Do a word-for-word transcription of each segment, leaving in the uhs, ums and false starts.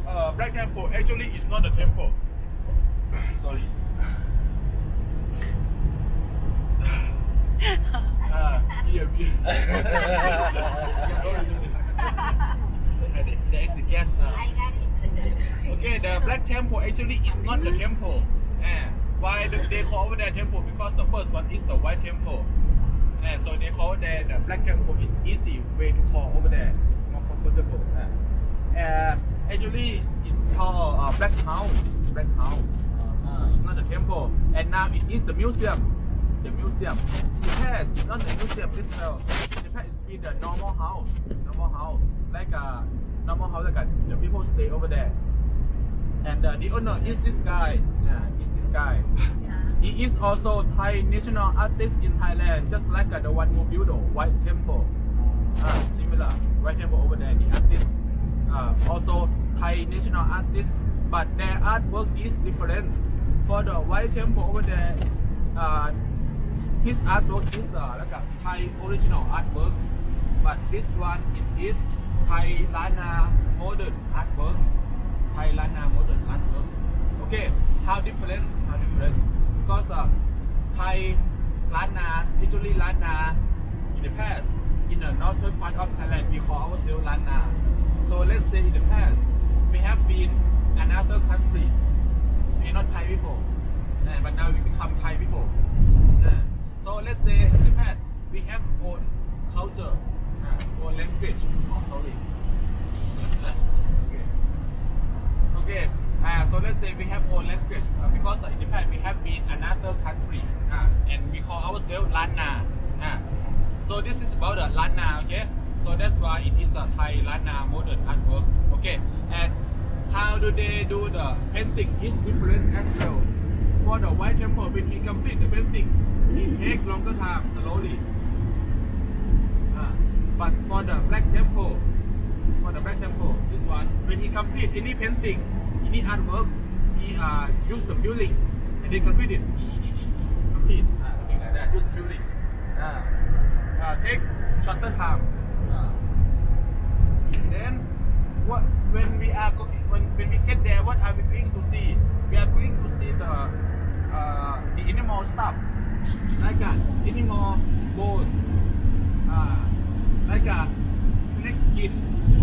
uh, Black Temple actually is not a temple. Sorry. uh, here, here. There is the gas. Uh. Okay, the Black Temple actually is not the temple. Uh, why do they call over there temple? Because the first one is the White Temple. Uh, so they call there the Black Temple. It's easy way to call over there. It's more comfortable. Uh, uh, actually, it's called uh, Black House. Black House. Uh, it's not the temple. And now it is the museum. The museum. In the past, it's not the museum itself. In the past, it's been the normal house. Normal house. Like a normal house, like a, the people stay over there. And uh, the owner is this guy. Yeah, is this guy. He is also Thai national artist in Thailand, just like uh, the one who built the White Temple. Uh, similar, White Temple over there, the artist. Uh, also Thai national artist, but their artwork is different. For the White Temple over there, uh, his artwork is uh, like a Thai original artwork, but this one it is Thai Lana modern artwork. Thai Lana modern artwork. Okay, how different? How different? Because uh, Thai Lana, actually Lana, in the past, in the northern part of Thailand, we call ourselves Lana. So let's say in the past, we have been another country. We are not Thai people, uh, but now we become Thai people. Uh, so let's say in the past, we have own culture, uh, own language. Oh, sorry. okay. Okay. Uh, so let's say we have own language uh, because uh, in the past we have been another country uh, and we call ourselves Lana. Uh, so this is about the uh, Lana, okay? So that's why it is a Thai Lana modern artwork, okay? And how do they do the painting is different as well. For the White Temple, when he complete the painting, it takes longer time, slowly. Uh, but for the Black Temple, for the Black Temple, this one, when he complete any painting, any artwork, he uh, use the filling and then complete it. Complete, uh, something like that. Use the filling. Uh, uh, take shorter time. Uh, then, what when we are go when when we get there, what are we going to see? We are going to see the uh, the animal stuff, like a animal bones, uh, like a snake skin.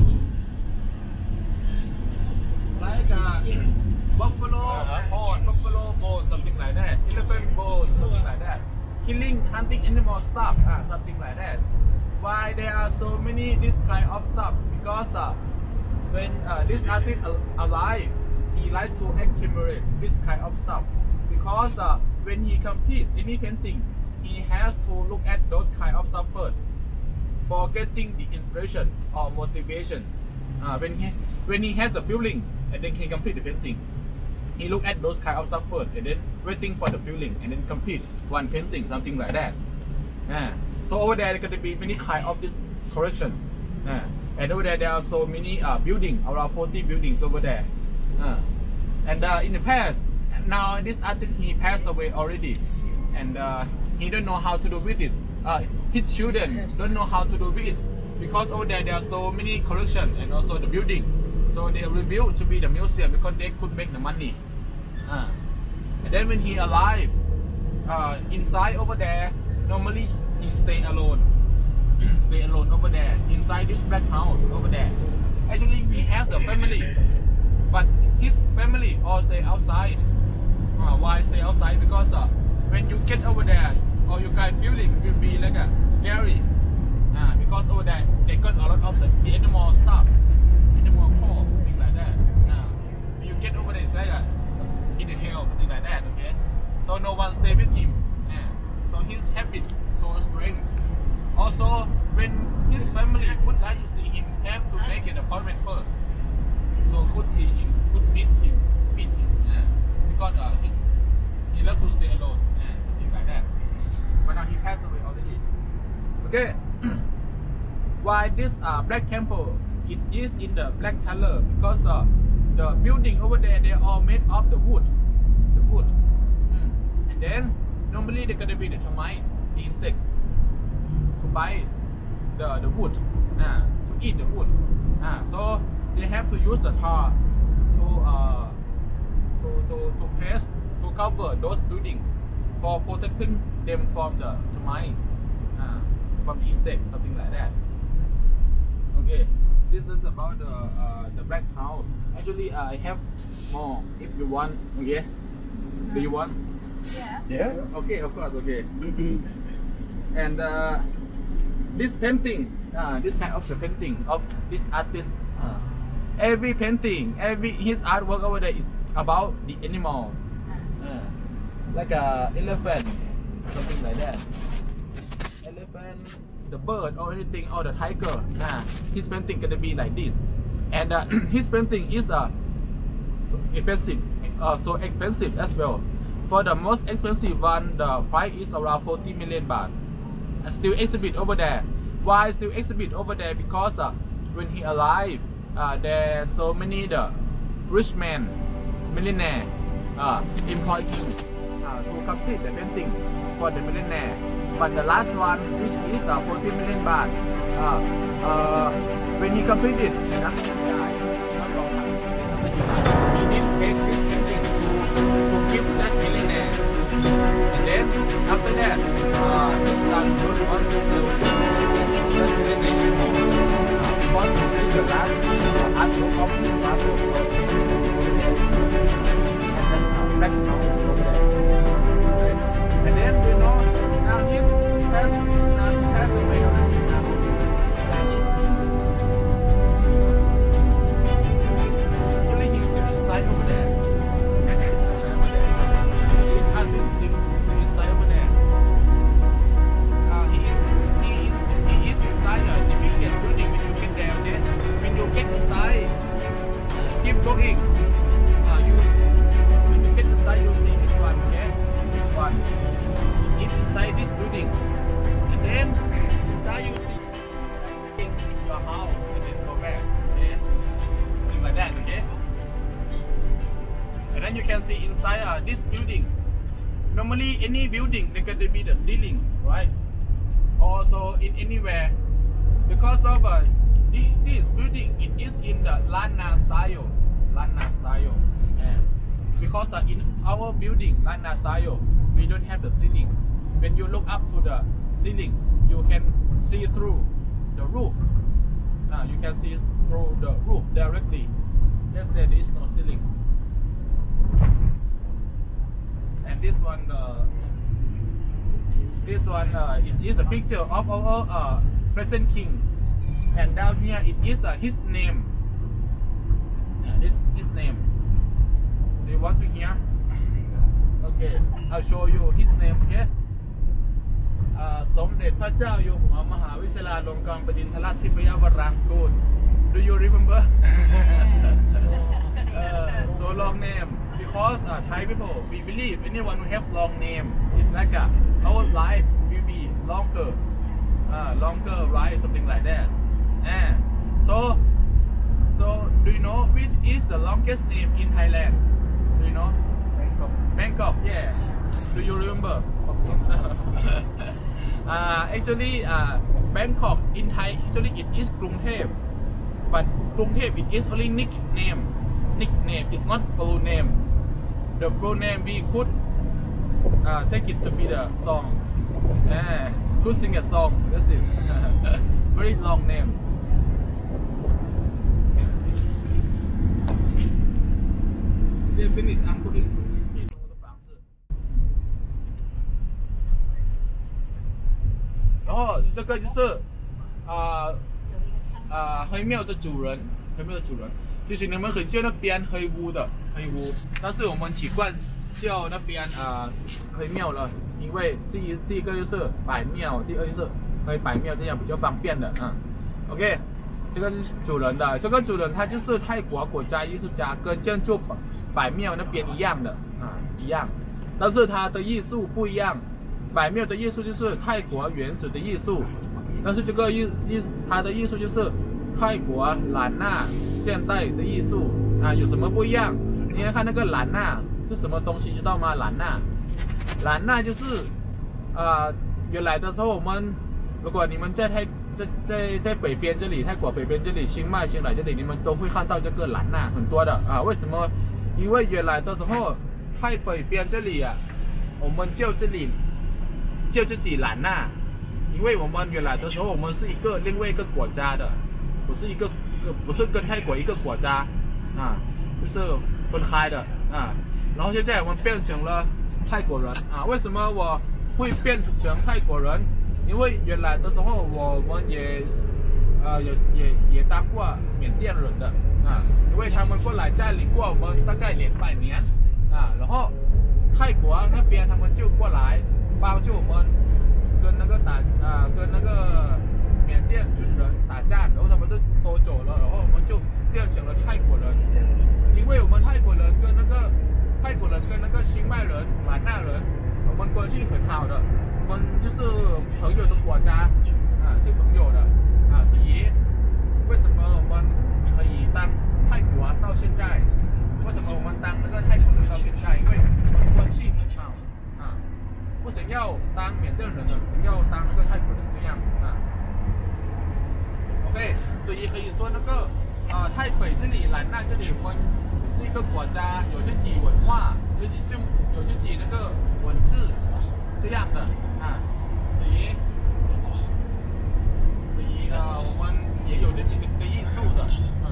Like a buffalo horn, buffalo bone, something like that. Elephant bone, something like that. Killing, hunting animal stuff, uh, something like that. Why there are so many this kind of stuff? Because uh, when uh, this artist al alive, he like to accumulate this kind of stuff. Because uh, when he completes any painting, he has to look at those kind of stuff first for getting the inspiration or motivation. Uh, when he when he has the feeling. And then he complete the painting. He look at those kind of stuff first, and then waiting for the feeling, and then complete one painting, something like that. Uh, so over there, there going to be many kind of these corrections. Uh, and over there, there are so many uh, buildings, around forty buildings over there. Uh, and uh, in the past, now this artist he passed away already, and uh, he don't know how to do with it. Uh, his children don't know how to do with it because over there there are so many corrections and also the building. So they rebuilt to be the museum because they could make the money. Uh, and then when he alive, uh, inside over there, normally he stay alone. stay alone over there, inside this black house over there. Actually, he has the family, but his family all stay outside. Uh, why stay outside? Because uh, when you get over there, or you guys feeling will be like a scary. Uh, because over there, they got a lot of the, the animal stuff. More calls, something like that. Now, when you get over there, it's like a, in the hell, something like that, okay? So no one stay with him. Yeah. So his habit so strange. Also, when his family would like to see him, have to make an appointment first. So could see him, could meet him, meet him. Yeah. Because uh, he's, he loves to stay alone. Yeah. Something like that. But now he passed away already. Okay. Why this uh, Black Temple? It is in the black color because uh, the building over there, they are all made of the wood, the wood. Mm. And then normally they're gonna be the termites, the insects, to bite the the wood, uh, to eat the wood. Uh, so they have to use the tar uh, to to to paste to cover those buildings for protecting them from the termites, uh, from insects, something like that. Okay, this is about the uh, the black house. Actually, uh, I have more if you want. Okay, do you want? Yeah. Yeah. Okay, of course. Okay. And uh, this painting, uh, this kind of the painting of this artist. Uh, every painting, every his artwork over there is about the animal, uh, like a elephant, something like that. Elephant, the bird, or anything, or the tiger. Uh, his painting gonna be like this, and uh, his painting is uh, so expensive, uh, so expensive as well. For the most expensive one, the price is around forty million baht. Uh, still exhibit over there. Why still exhibit over there? Because uh, when he alive, uh, there's so many the rich men, millionaire, uh, employ him uh, to complete the painting for the millionaire. But the last one, which is uh, forty million baht, uh, uh, when he completed, uh, he did take this painting to, to give that millionaire. And then after that, uh, his son goes on to sell that millionaire. Uh, because this is the last uh, artwork of his father. That's uh, black house over there. And then we know now his has now he has away already now. That is he. Actually, he's still inside over there. His artist still still inside over there. Uh, he he is he is inside uh, the biggest building. When you get there, then when you get inside, keep going. Uh, you when you get inside, you see this one. Okay, this one. It's inside this building, and then inside you see your house, and then go back, okay, something like that, okay. And then you can see inside uh, this building. Normally, any building there can be the ceiling, right? Also, in anywhere, because of uh, this, this building, it is in the Lanna style, Lanna style. Yeah. Because uh, in our building, Lanna style, we don't have the ceiling. When you look up to the ceiling, you can see through the roof. Uh, you can see through the roof directly. Let's say there is no ceiling. And this one, uh, this one uh, is, is a picture of our uh, present king. And down here it is uh, his name. Uh, this his name. Do you want to hear? Okay, I'll show you his name. Okay. สมเด็จพระเจ้าอยู่หัวมหาวิทยาลัยลงกรณ์บดินทรทิพยวรังกูล Do you remember? uh, so long name because uh, Thai people we believe anyone who have long name is like a, our life will be longer, uh, longer, right? Something like that. And so, so do you know which is the longest name in Thailand? Do you know? Bangkok. Bangkok, yeah. Do you remember? uh, actually, uh, Bangkok in Thai, actually it is Krungthep, but Krungthep it is only nickname. Nickname is not full name. The full name we could uh, take it to be the song. Uh, could sing a song. This is very long name. They finish. I'm putting. 然后这个就是啊啊黑庙的主人，黑庙的主人。其实你们可以叫那边黑屋的黑屋，但是我们习惯叫那边啊黑庙了，因为第一第一个就是百庙，第二就是黑百庙，这样比较方便的啊。OK， 这个是主人的，这个主人他就是泰国国家艺术家，跟建筑百庙那边一样的啊一样，但是他的艺术不一样。百庙的艺术就是泰国原始的艺术，但是这个艺艺它的艺术就是泰国兰纳现代的艺术啊，有什么不一样？你看看那个兰纳是什么东西，知道吗？兰纳，兰纳就是啊、呃，原来的时候我们如果你们在泰在在在北边这里，泰国北边这里，清迈、清莱这里，你们都会看到这个兰纳很多的啊。为什么？因为原来的时候，泰北边这里啊，我们叫这里叫自己兰纳，因为我们原来的时候，我们是一个另外一个国家的，不是一个不是跟泰国一个国家啊，就是分开的啊。然后现在我们变成了泰国人啊。为什么我会变成泰国人？因为原来的时候我们也呃也也也当过缅甸人的啊，因为他们过来占领过我们大概两百年啊，然后泰国那边他们就过来帮助我们跟那个打啊跟那个缅甸军人打仗，然后他们都都走了，然后我们就变成了泰国人，因为我们泰国人跟那个泰国人跟那个清迈人、兰纳人，我们关系很好的。我们就是朋友的国家啊，是朋友的啊，所以为什么我们可以当泰国到现在？为什么我们当那个泰国人到现在？因为我们关系很好啊，不想要当缅甸人的，想要当那个泰国人这样啊。OK， 所以可以说那个啊，泰北这里、兰纳这里，我们是一个国家，有自己文化，有自己有自己那个文字这样的。啊，所以，所以呃，我们也有这几个艺术的，啊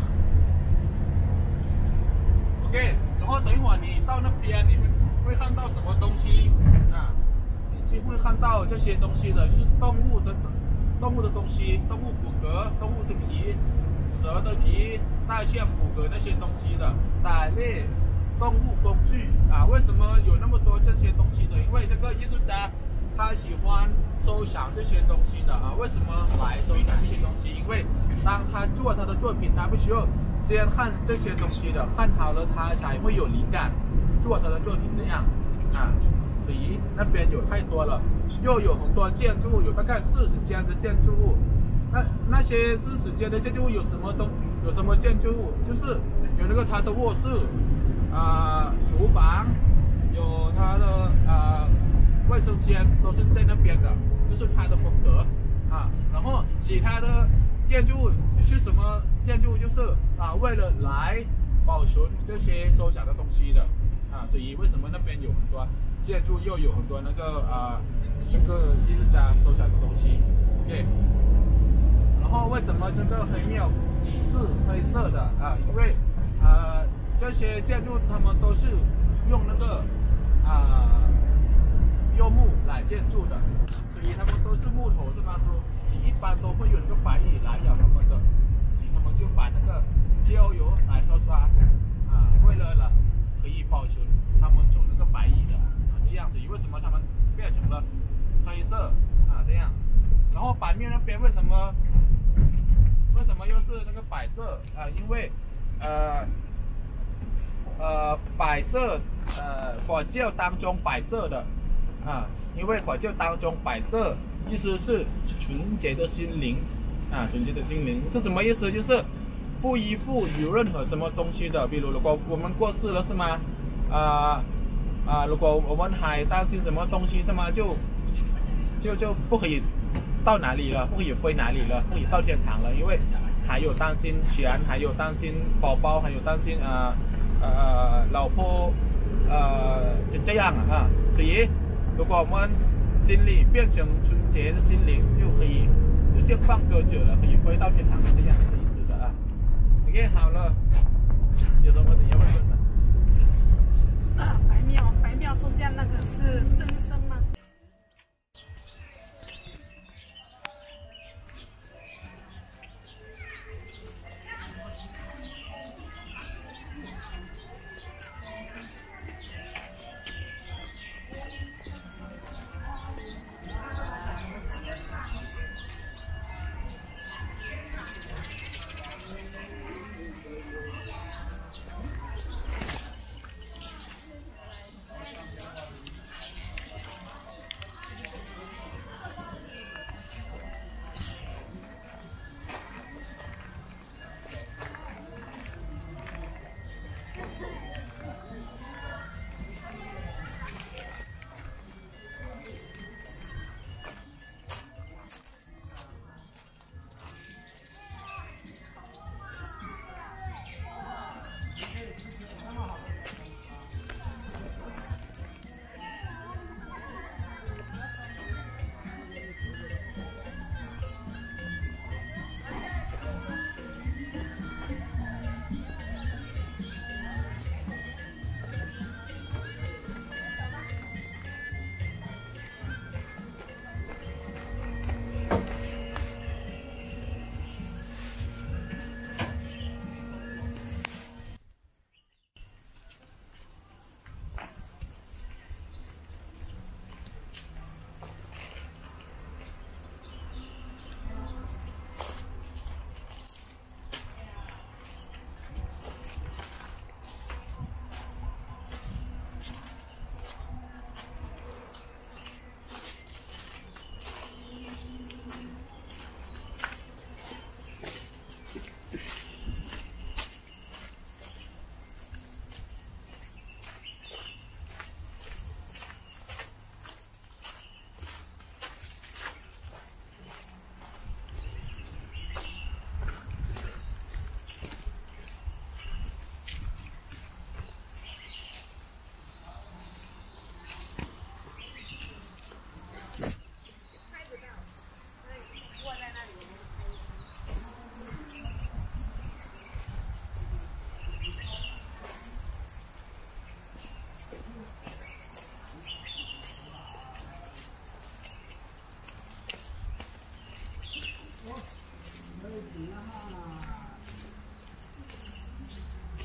，OK， 然后等一会儿你到那边，你们会看到什么东西啊？你就会看到这些东西的，就是动物的动物的东西，动物骨骼、动物的皮、蛇的皮、大象骨骼那些东西的，打猎、动物工具啊。为什么有那么多这些东西的？因为这个艺术家。他喜欢收藏这些东西的啊？为什么来收藏这些东西？因为当他做他的作品，他不需要先看这些东西的，看好了他才会有灵感做他的作品这样啊。所以那边有太多了，又有很多建筑物，有大概四十间的建筑物。那那些四十间的建筑物有什么东？有什么建筑物？就是有那个他的卧室啊、厨房，有他的啊。卫生间都是在那边的，就是它的风格啊。然后其他的建筑物是什么建筑物？就是啊，为了来保存这些收藏的东西的啊。所以为什么那边有很多建筑，又有很多那个啊，这个艺术家收藏的东西 ？OK。然后为什么这个黑庙是黑色的啊？因为啊，这些建筑他们都是用那个啊。用木来建筑的，所以他们都是木头是吗？说一般都会有那个白蚁来咬他们的，所以他们就把那个焦油来刷刷啊，为了了可以保存他们从那个白蚁的啊这样子。为什么他们变成了黑色啊这样？然后版面那边为什么为什么又是那个白色啊？因为呃呃白色呃佛教当中白色的。啊，因为佛教当中白色意思是纯洁的心灵啊，纯洁的心灵是什么意思？就是不依附于任何什么东西的。比如如果我们过世了是吗？啊啊，如果我们还担心什么东西是吗？就就就不可以到哪里了，不可以飞哪里了，不可以到天堂了，因为还有担心钱，还有担心宝宝，还有担心啊呃老婆呃就这样啊，所以。如果我们心里变成纯洁的心灵，就可以就像放鸽子了，可以飞到天堂这样的意思的啊。OK， 好了，有什么要问的？ 啊，白庙，白庙中间那个是真身吗？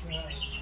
对。